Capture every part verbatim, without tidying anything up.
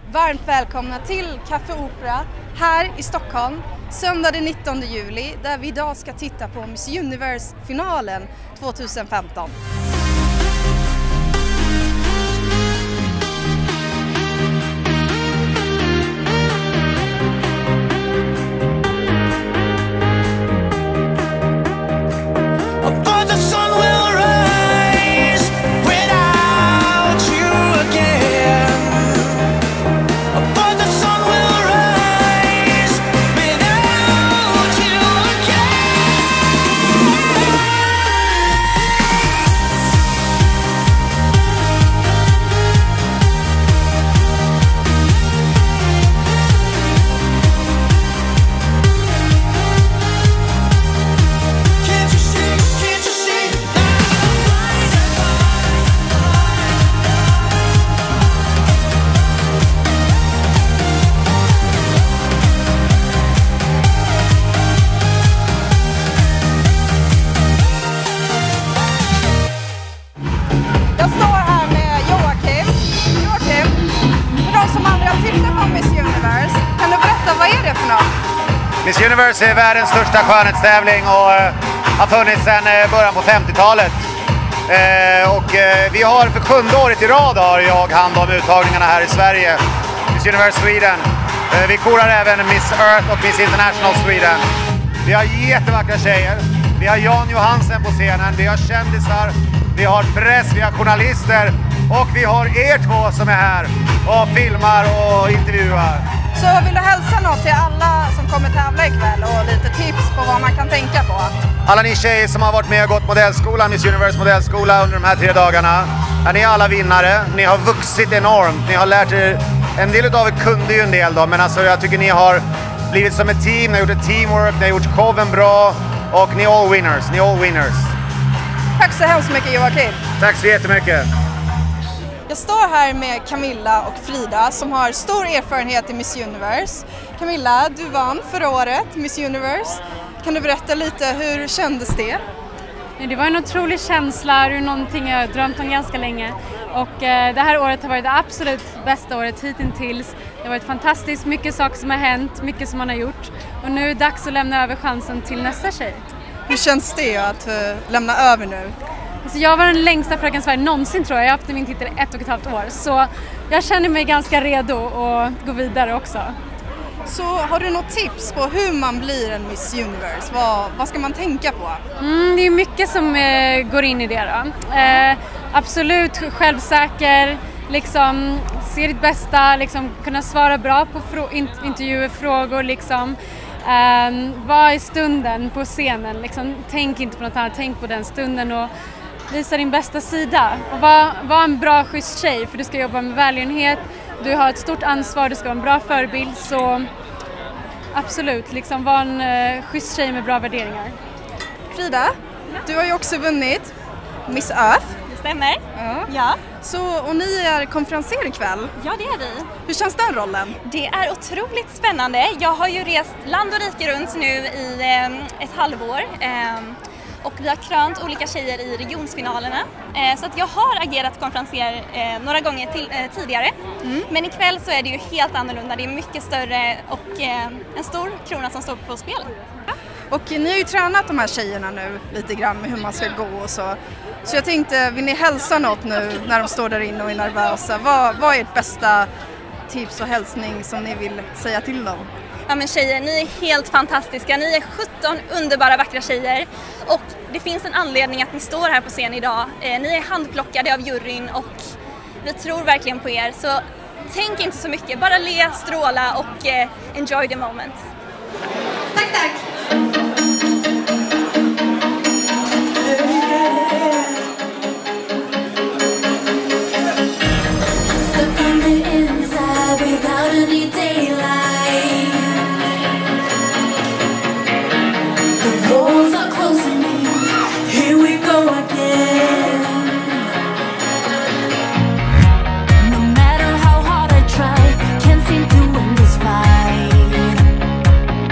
Varmt välkomna till Café Opera här i Stockholm, söndag den nittonde juli, där vi idag ska titta på Miss Universe-finalen tjugohundrafemton. Jag står här med Joakim. Joakim, för de som aldrig har tittat på Miss Universe, kan du berätta, vad är det för något? Miss Universe är världens största skönhetstävling och uh, har funnits sedan uh, början på femtiotalet. Uh, och uh, vi har för sjunde året i rad har jag hand om uttagningarna här i Sverige. Miss Universe Sweden. Uh, vi korar även Miss Earth och Miss International Sweden. Vi har jättevackra tjejer. Vi har Johansen på scenen, vi har kändisar. Vi har press, vi har journalister och vi har er två som är här och filmar och intervjuar. Så vill du hälsa något till alla som kommer tävla ikväll och lite tips på vad man kan tänka på? Alla ni tjejer som har varit med och gått modellskolan, Miss Universe modellskola under de här tre dagarna. Är ni alla vinnare, ni har vuxit enormt, ni har lärt er, en del av er kunde ju en del då, men alltså jag tycker ni har blivit som ett team, ni har gjort ett teamwork, ni har gjort showen bra och ni är all winners, ni är all winners. Tack så hemskt mycket Joakim. Tack så jättemycket. Jag står här med Camilla och Frida som har stor erfarenhet i Miss Universe. Camilla, du vann förra året Miss Universe. Kan du berätta lite, hur kändes det? Det var en otrolig känsla, det är någonting jag har drömt om ganska länge. Och eh, det här året har varit det absolut bästa året hittills. Det har varit fantastiskt, mycket saker som har hänt, mycket som man har gjort. Och nu är det dags att lämna över chansen till nästa tjej. Hur känns det att uh, lämna över nu? Alltså jag var den längsta fröken Sverige någonsin tror jag. Jag har haft min titel i ett och ett halvt år. Så jag känner mig ganska redo att gå vidare också. Så har du något tips på hur man blir en Miss Universe? Vad, vad ska man tänka på? Mm, det är mycket som eh, går in i det då. Eh, absolut självsäker, liksom se ditt bästa, liksom kunna svara bra på frå- in- intervjuer, frågor liksom. Um, var i stunden på scenen, liksom, tänk inte på något annat, tänk på den stunden och visa din bästa sida. Och var, var en bra schysst tjej, för du ska jobba med välgörenhet, du har ett stort ansvar, du ska vara en bra förebild, så absolut, liksom, var en uh, schysst tjej med bra värderingar. Frida, du har ju också vunnit Miss Earth. Det stämmer. Ja. Ja. Så, och ni är konferenser ikväll. Ja, det är vi. Hur känns den rollen? Det är otroligt spännande. Jag har ju rest land och rike runt nu i eh, ett halvår. Eh, och vi har krönt olika tjejer i regionsfinalerna. Eh, så att jag har agerat konferenser eh, några gånger till, eh, tidigare. Mm. Men ikväll så är det ju helt annorlunda. Det är mycket större och eh, en stor krona som står på spel. Och ni har ju tränat de här tjejerna nu lite grann med hur man ska gå och så. Så jag tänkte, vill ni hälsa något nu när de står där inne och är nervösa? Vad, vad är ert bästa tips och hälsning som ni vill säga till dem? Ja men tjejer, ni är helt fantastiska. Ni är sjutton underbara vackra tjejer. Och det finns en anledning att ni står här på scen idag. Eh, ni är handplockade av juryn och vi tror verkligen på er. Så tänk inte så mycket, bara le, stråla och eh, enjoy the moment. Tack, tack!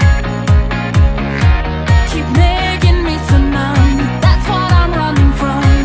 Keep making me so numb. That's what I'm running from.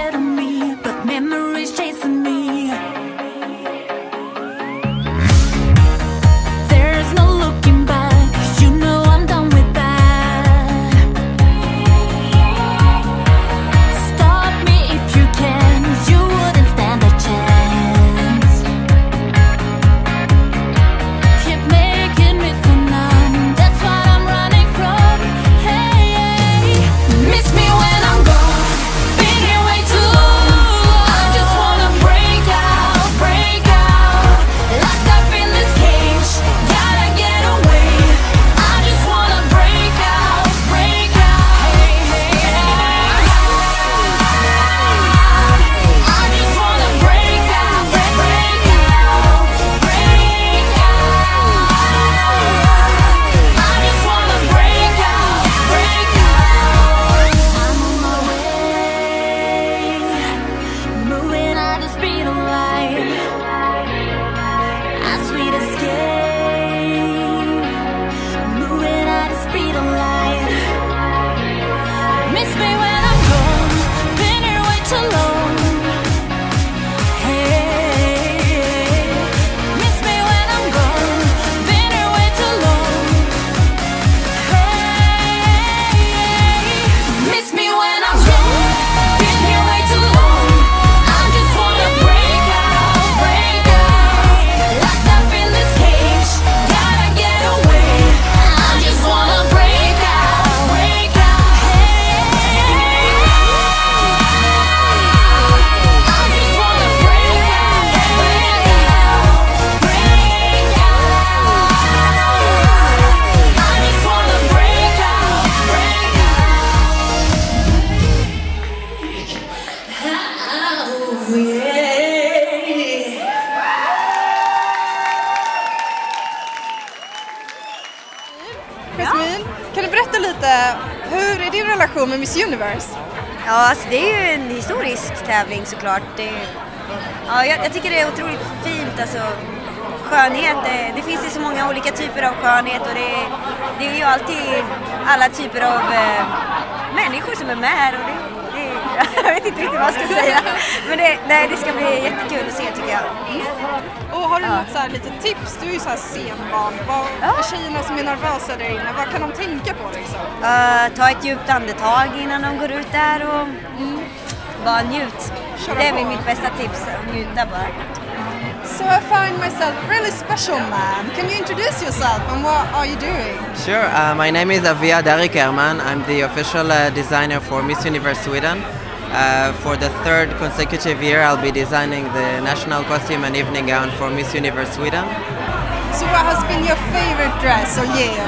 ahead of me, but memories chasing me. There's no looking back, you know I'm done with that. Stop me if you can, you wouldn't stand a chance. Keep making me feel numb, that's what I'm running from. Hey, miss me when I'm gone, been here way too long. I just wanna break out, break out, locked up in this cage, gotta get away. I just wanna break out, break out. Hey, hey, hey. I just wanna break out, break, break out, break out. I just wanna break out, break out. I'm on my way, moving at the speed of light. A sweet escape, moving at the speed of light. Miss me when I'm gone, been here way too long. Hey, miss me when I'm gone, been here way too long. Hey, miss me when I'm gone, been here way too long. I just wanna break out, break out, locked up in this cage, gotta get away. I just wanna break out, break out. Hey, I just wanna break out, break out, break out. I just wanna break out, break out. Oh, yeah. Jasmin, kan du berätta lite, hur är din relation med Miss Universe? Ja, alltså det är ju en historisk tävling såklart. Det, ja, jag, jag tycker det är otroligt fint. Alltså, skönhet, det, det finns ju så många olika typer av skönhet och det, det är ju alltid alla typer av eh, människor som är med här. Och det, det, jag vet inte riktigt vad jag ska säga, men det, nej, det ska bli jättekul att se tycker jag. Och har du Ja. något så här litet tips? Du är ju så här scenbarn. Vad, för tjejerna som är nervösa där inne, vad kan de tänka på liksom? Uh, ta ett djupt andetag innan de går ut där och bara njut. Köra Det är på. väl mitt bästa tips, att njuta bara. So I find myself really special, man. Can you introduce yourself and what are you doing? Sure, uh, my name is Avia Darikerman. I'm the official uh, designer for Miss Universe Sweden. Uh, for the third consecutive year, I'll be designing the national costume and evening gown for Miss Universe Sweden. So what has been your favorite dress or year?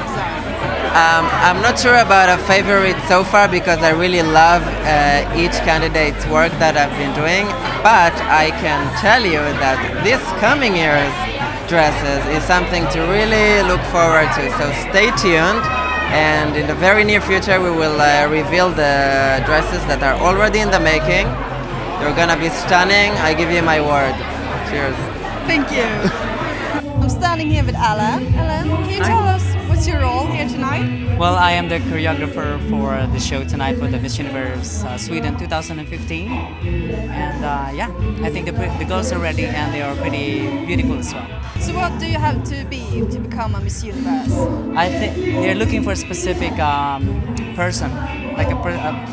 Um, I'm not sure about a favorite so far because I really love uh, each candidate's work that I've been doing, but I can tell you that this coming year's dresses is something to really look forward to, so stay tuned, and in the very near future we will uh, reveal the dresses that are already in the making. They're gonna be stunning, I give you my word. Cheers. Thank you. I'm standing here with Alan. Alan, can you tell us what's your role here tonight? Well, I am the choreographer for the show tonight for the Miss Universe uh, Sweden two thousand fifteen, and uh, yeah, I think the, the girls are ready and they are pretty beautiful as well. So what do you have to be to become a Miss Universe? I think they're looking for a specific um, person, like a, per, a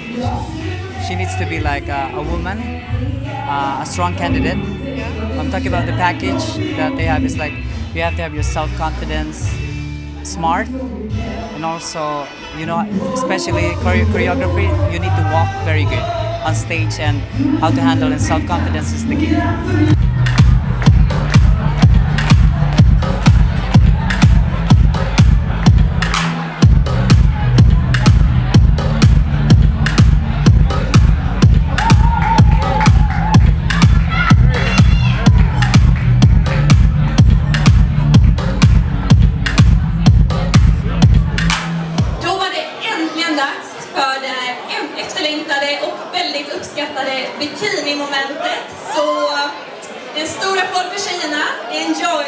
she needs to be like a, a woman, uh, a strong candidate. Yeah. I'm talking about the package that they have is like you have to have your self-confidence, smart, and also, you know, especially chore- choreography, you need to walk very good on stage, and how to handle and self-confidence is the key. efterlängtade och väldigt uppskattade bikini-momentet. Så en stor applåd för tjejerna. Enjoy!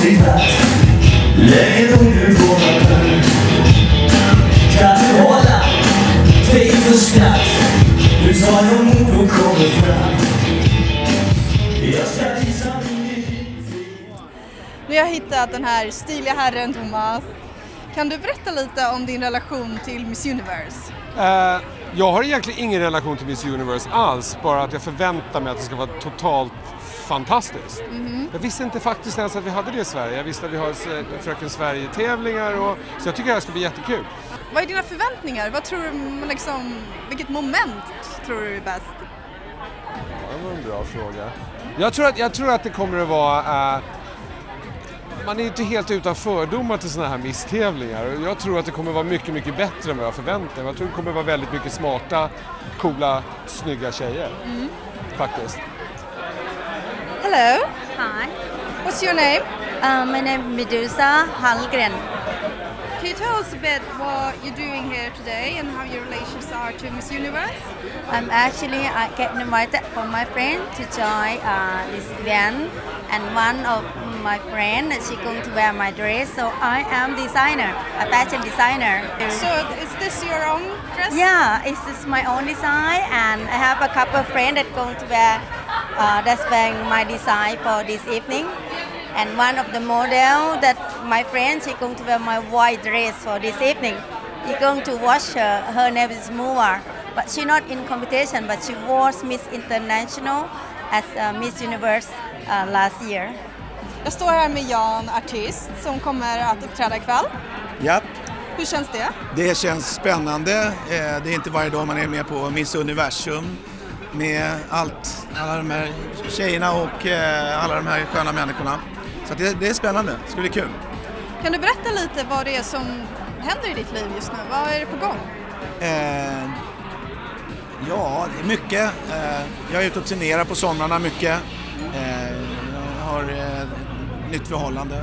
konstigt att länge nog nu går man här. Kan du hålla dig för skratt? Nu tar jag mod och kommer fram. Jag ska visa min. Nu har jag hittat den här stiliga herren Thomas. Kan du berätta lite om din relation till Miss Universe? Uh, jag har egentligen ingen relation till Miss Universe alls, bara att jag förväntar mig att det ska vara totalt fantastiskt. Mm-hmm. Jag visste inte faktiskt ens att vi hade det i Sverige. Jag visste att vi har Fröken Sverige-tävlingar, och så jag tycker det här ska bli jättekul. Vad är dina förväntningar? Vad tror du, liksom, vilket moment tror du är bäst? Det var en bra fråga. Jag tror att, jag tror att det kommer att vara... Uh, man är inte helt utan fördomar till såna här misstävlingar. Jag tror att det kommer att vara mycket, mycket bättre än vad jag förväntar mig. Jag tror att det kommer att vara väldigt mycket smarta, coola, snygga tjejer. Mm. Faktiskt. Hello. Hi. What's your name? Uh, my name is Medusa Hallgren. Can you tell us a bit what you're doing here today and how your relations are to Miss Universe? I'm actually uh, getting invited from my friend to join uh, this event, and one of my friend, she's going to wear my dress, so I am designer, a fashion designer. So is this your own dress? Yeah, it's just my own design, and I have a couple of friends that going to wear, uh, that's wearing my design for this evening. And one of the model that my friend, she's going to wear my white dress for this evening. You're going to watch her. Her name is Moa, but she's not in competition, but she was Miss International as uh, Miss Universe uh, last year. Jag står här med Jan, artist, som kommer att uppträda ikväll. Ja. Hur känns det? Det känns spännande. Det är inte varje dag man är med på Miss Universum. Med allt, alla de här tjejerna och alla de här sköna människorna. Så det, det är spännande, det ska bli kul. Kan du berätta lite vad det är som händer i ditt liv just nu? Vad är det på gång? Eh, ja, det är mycket. Eh, jag är ute och turnerar på somrarna mycket. Eh, jag har eh, nytt förhållande.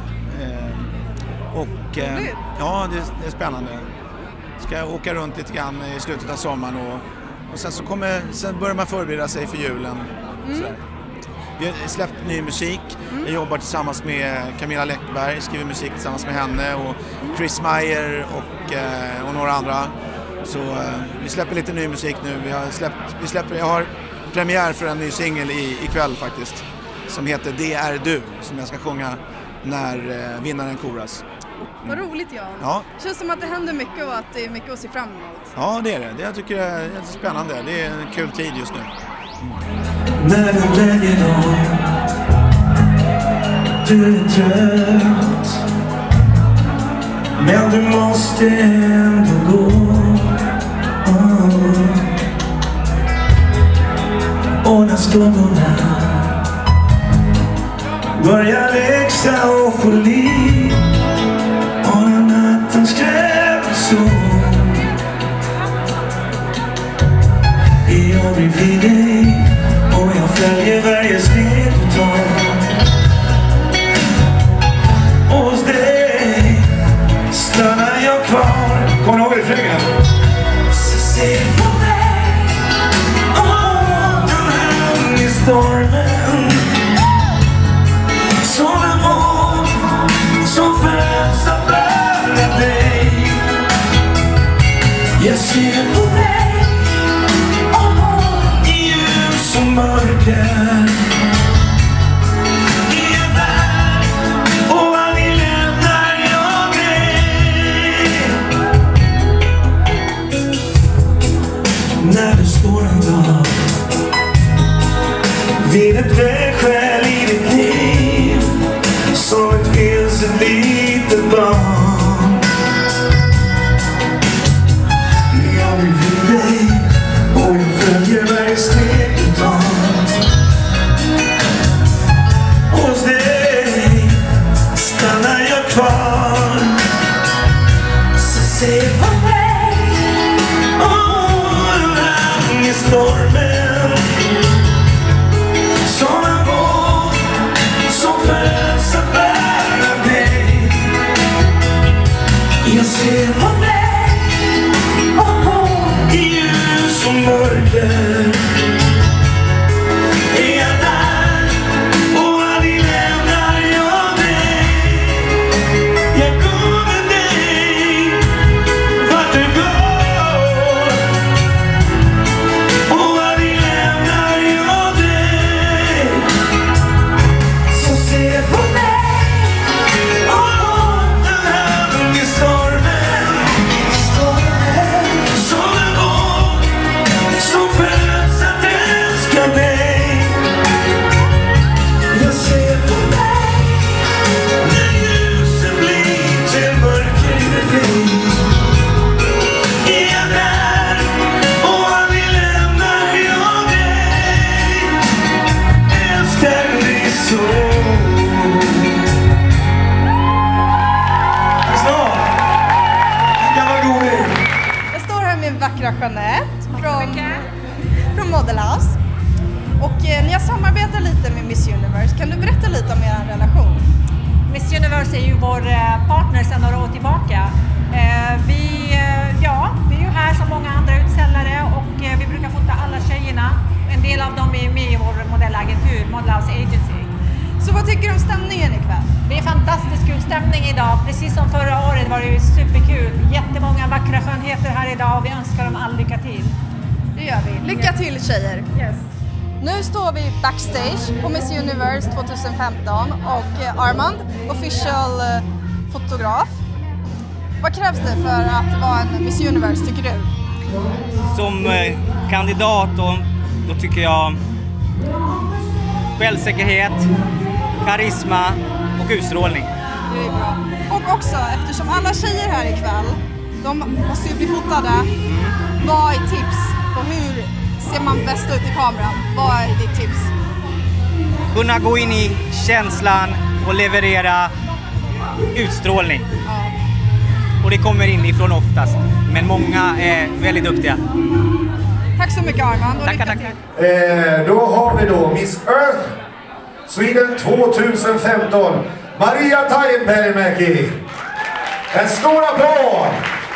Eh, och eh, ja, det, det är spännande. Ska åka runt lite grann i slutet av sommaren och, och sen så kommer, sen börjar man förbereda sig för julen. Mm. Vi har släppt ny musik. Mm. Jag jobbar tillsammans med Camilla Läckberg, skriver musik tillsammans med henne och Chris Meyer och, eh, och några andra. Så eh, vi släpper lite ny musik nu. Vi har släppt, vi släpper, jag har premiär för en ny singel i, ikväll faktiskt, som heter Det är du, som jag ska sjunga när eh, vinnaren koras. Mm. Vad roligt, Jan. Ja. Det känns som att det händer mycket och att det är mycket att se fram emot. Ja, det är det. det jag tycker det är spännande. Det är en kul tid just nu. När du lägger av, du är trött, men du måste ändå gå. Oh. Och när skuggorna börjar växa och få liv, och när natten skrämmer så, är jag bredvid dig. Och jag följer varje steg du tar. Och hos dig stannar jag kvar. Kommer du ihåg refrängen? Så se på mig, åh, den här i stormen. Som en våg som föds av bara dig. Jag ser på dig som mörker i en värld, och aldrig lämnar jag dig. När du står en dag vid ett vägskäl i ditt liv, som ett vilset litet barn, jag vill vid dig och jag följer varje steg. Hos dig stannar jag kvar. Så se på mig, åh, i stormen. Som en våg som föds att bära dig. Jag ser på mig, åh, i ljus och mörker. Är jag där och aldrig lämnar jag dig. modelhouse. Och eh, ni har samarbetat lite med Miss Universe. Kan du berätta lite om er relation? Miss Universe är ju vår partner sedan några år tillbaka. Eh, vi, eh, ja, vi är ju här som många andra utställare och eh, vi brukar fota alla tjejerna. En del av dem är med i vår modellagentur, Modelhouse Agency. Så vad tycker du om stämningen ikväll? Det är fantastiskt kul stämning idag. Precis som förra året var det ju superkul. Jättemånga vackra skönheter här idag och vi önskar dem all lycka till. Det gör vi. Lycka till tjejer! Yes. Nu står vi backstage på Miss Universe tjugohundrafemton och Armand, official fotograf. Vad krävs det för att vara en Miss Universe tycker du? Som eh, kandidat då, då tycker jag självsäkerhet, karisma och utstrålning. Det är bra. Och också, eftersom alla tjejer här ikväll, de måste ju bli fotade. Mm. Vad är tips på hur ser man bäst ut i kameran? Vad är ditt tips? Kunna gå in i känslan och leverera utstrålning. Ja. Och det kommer inifrån oftast, men många är väldigt duktiga. Tack så mycket Armand och tackar, lycka till. Eh, då har vi då Miss Earth Sweden tjugohundrafemton, Maria Tajenperimäki. En stor applåd!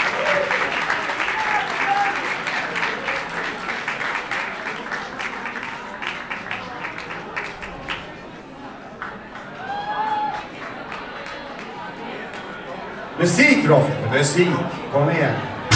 Musik Roffe, musik, kom igen.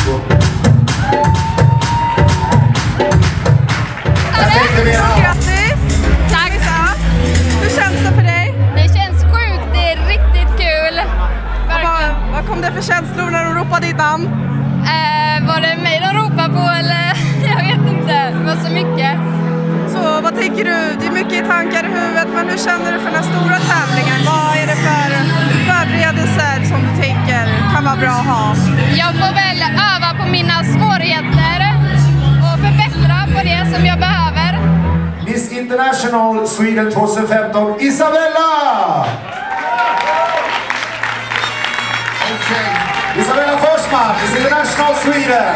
Jag tänkte mer om. Grattis! Tack! Hur känns det för dig? Det känns sjukt, det är riktigt kul. Vad, vad kom det för känslor när de ropade ditt namn? Eh, var det mig de ropade på eller? Jag vet inte, det var så mycket. Så vad tänker du? Det är mycket i tankar i huvudet, men hur känner du för den här stora tävlingen? Vad är det för förberedelser som du tänker kan vara bra att ha? Jag får väl öva på mina svårigheter och förbättra på det som jag behöver. Miss International Sweden tjugohundrafemton, Isabella! Okay. Isabella Forsman, Miss International Sweden!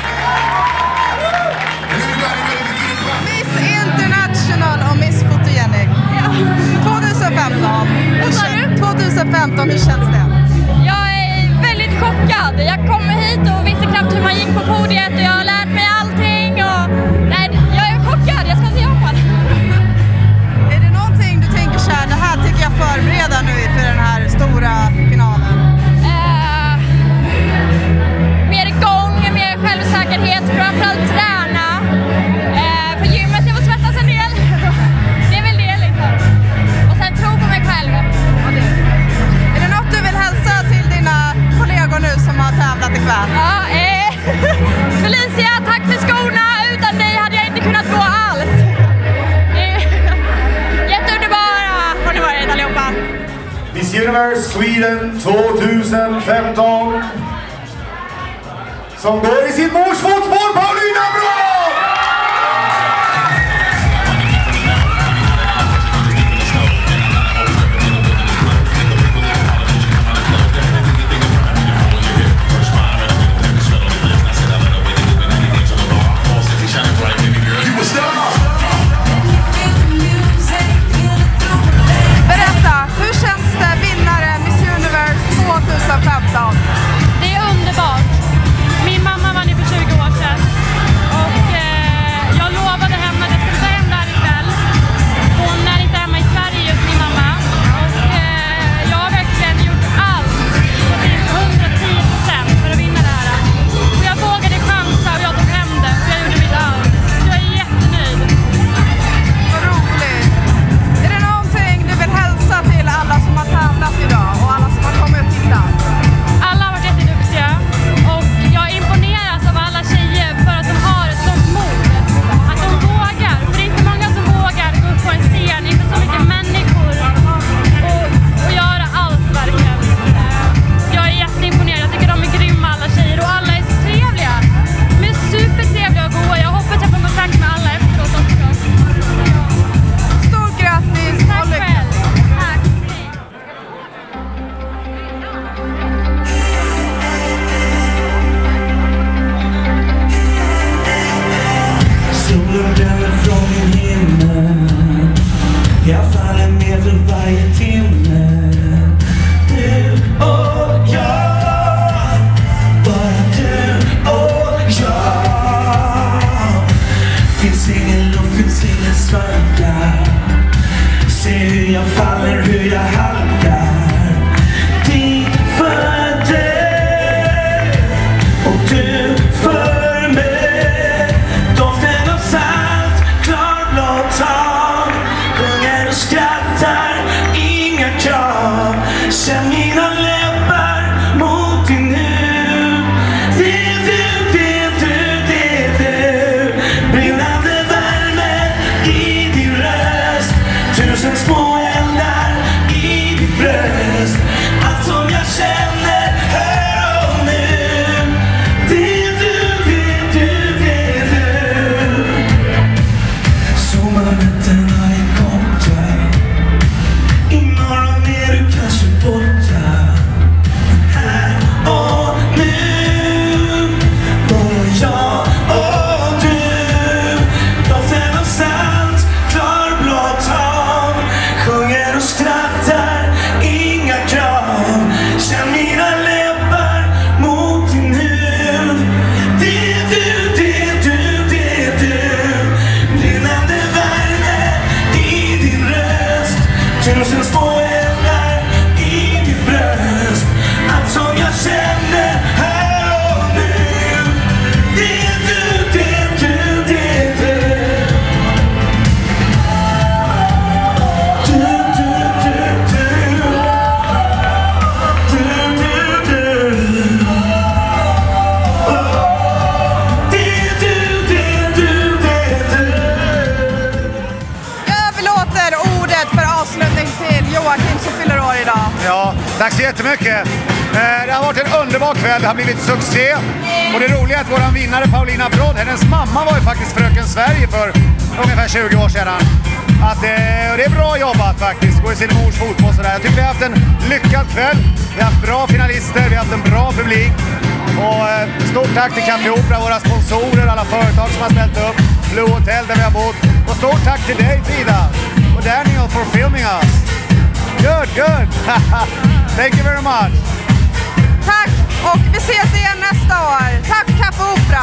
Miss International och Miss Photogenic. Ja. tjugohundrafemton. Vad sa du? tjugohundrafemton, hur känns det? Jag är väldigt chockad. Jag kommer hit och visste knappt hur man gick på podiet och jag har lärt mig allting. Och... Nej, jag är chockad. Jag ska till Japan. Är det någonting du tänker så här, det här tycker jag förbereda nu för den här stora finalen? Eh, mer gång, mer självsäkerhet, framförallt träna. Eh, på gymmet jag får svettas en del. Det är väl det liksom. Och sen tro på mig själv. Ja, det är. Är det något du vill hälsa till dina kollegor nu som har tävlat ikväll? Ja, eh, Felicia, tack för skorna. Utan dig hade jag inte kunnat gå alls. Jätteunderbara har ni varit allihopa. Miss Universe Sweden tjugohundrafemton som går i sitt mors fotspår, Paulina Bra! Berätta, hur känns det vinnare Miss Universe tjugohundrafemton? Det är underbart. Min mamma vann ju för tjugo år sedan. Och eh, jag lovade henne att jag skulle ta hem det här ikväll. Hon är inte hemma i Sverige just, min mamma. Och eh, jag har verkligen gjort allt till hundratio procent för att vinna det här. Och jag vågade chansa och jag tog hem det. Och jag gjorde mitt allt. Så jag är jättenöjd. Vad roligt! Är det någonting du vill hälsa till alla som har tävlat idag och alla som har kommit och tittat? Alla har Ja, tack så jättemycket. Eh, det har varit en underbar kväll, det har blivit succé. Och det roliga är att våran vinnare Paulina Brodd, hennes mamma var ju faktiskt fröken Sverige för ungefär tjugo år sedan. Att, eh, och det är bra jobbat faktiskt, gå i sin mors fotboll sådär. Jag tycker vi har haft en lyckad kväll, vi har haft bra finalister, vi har haft en bra publik. Och eh, stort tack till Café Opera, våra sponsorer, alla företag som har ställt upp, Blue Hotel där vi har bott. Och stort tack till dig Frida och Daniel for filming us. Good, good! Thank you very much! Tack och vi ses igen nästa år. Tack Café Opera!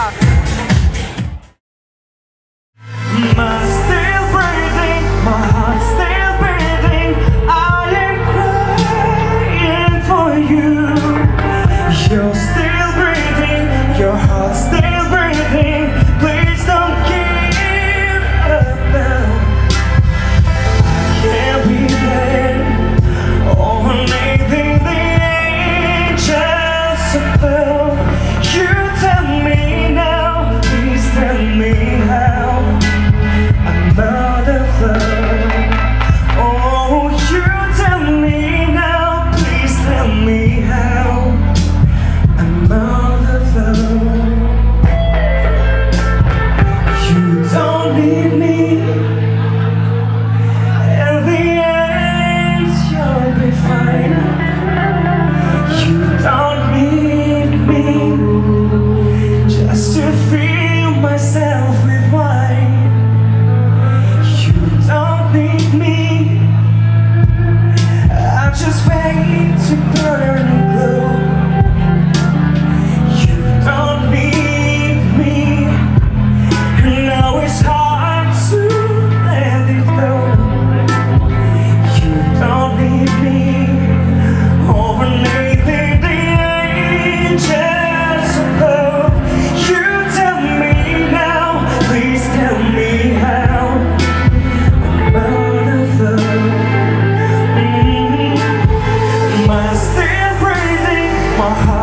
My still breathing, my heart still beating. I am crying for you. You're still breathing, your heart still breathing. Please don't give up now. I can't be there. Oh, anything the angels above. You tell me now, please tell me how. Another flood. Oh, you tell me now, please tell me how. Another flood. You don't need me. At the end, you'll be fine. You don't need me. Just to fill myself with wine. Don't need me. I just wait to burn and glow. You don't need me. Now it's hard to let it go. You don't need me. Over anything the angels above. You tell me now, please tell me how. My still breathing, my heart